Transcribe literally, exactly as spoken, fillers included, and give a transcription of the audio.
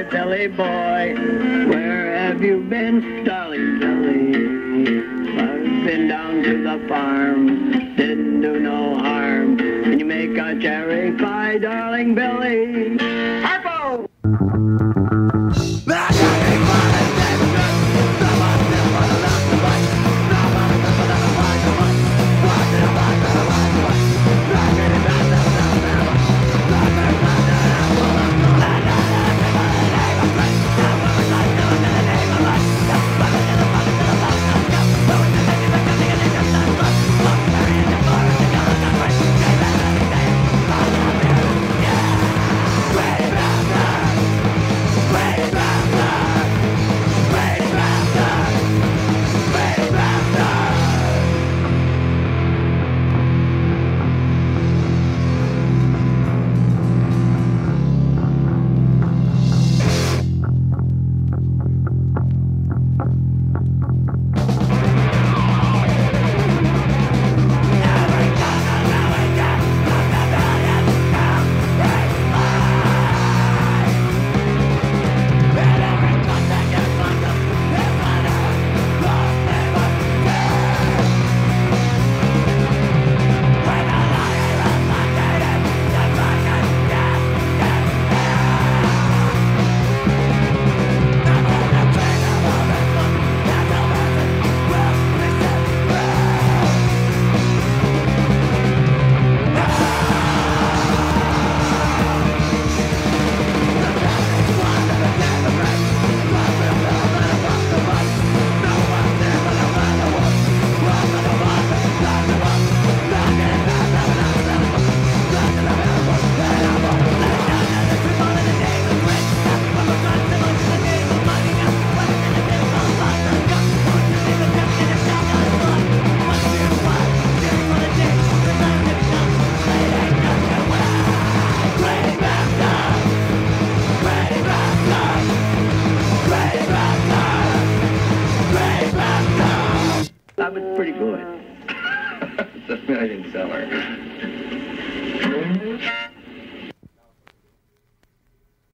Billy boy, where have you been, darling Billy? I've been down to the farm, didn't do no harm. Can you make a cherry pie, darling Billy? Harpo! That was pretty good. I didn't sell her.